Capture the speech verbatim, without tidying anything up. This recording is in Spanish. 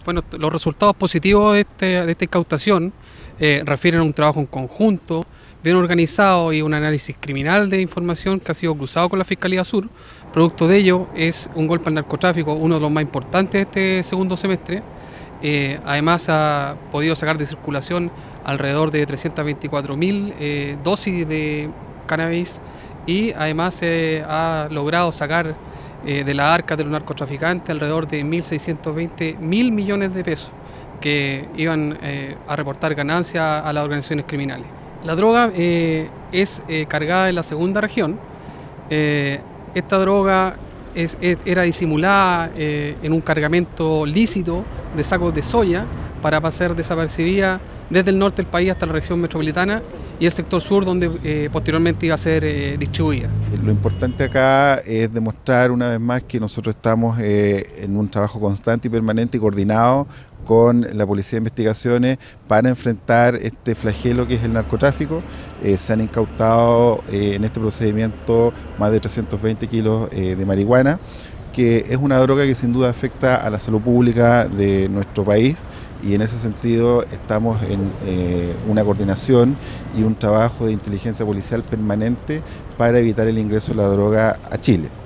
Bueno, los resultados positivos de, este, de esta incautación eh, refieren a un trabajo en conjunto, bien organizado y un análisis criminal de información que ha sido cruzado con la Fiscalía Sur. Producto de ello es un golpe al narcotráfico, uno de los más importantes de este segundo semestre. Eh, además ha podido sacar de circulación alrededor de trescientas veinticuatro mil eh, dosis de cannabis y además eh, ha logrado sacar eh, de la arca de los narcotraficantes alrededor de mil seiscientos veinte mil millones de pesos que iban eh, a reportar ganancias a las organizaciones criminales. La droga eh, es eh, cargada en la segunda región. Eh, esta droga es, es, era disimulada eh, en un cargamento lícito de sacos de soya para pasar desapercibida desde el norte del país hasta la región metropolitana y el sector sur, donde eh, posteriormente iba a ser eh, distribuida. Lo importante acá es demostrar una vez más que nosotros estamos eh, en un trabajo constante y permanente y coordinado con la Policía de Investigaciones para enfrentar este flagelo que es el narcotráfico. Eh, se han incautado eh, en este procedimiento más de trescientos veinte kilos eh, de marihuana, que es una droga que sin duda afecta a la salud pública de nuestro país, y en ese sentido estamos en eh, una coordinación y un trabajo de inteligencia policial permanente para evitar el ingreso de la droga a Chile.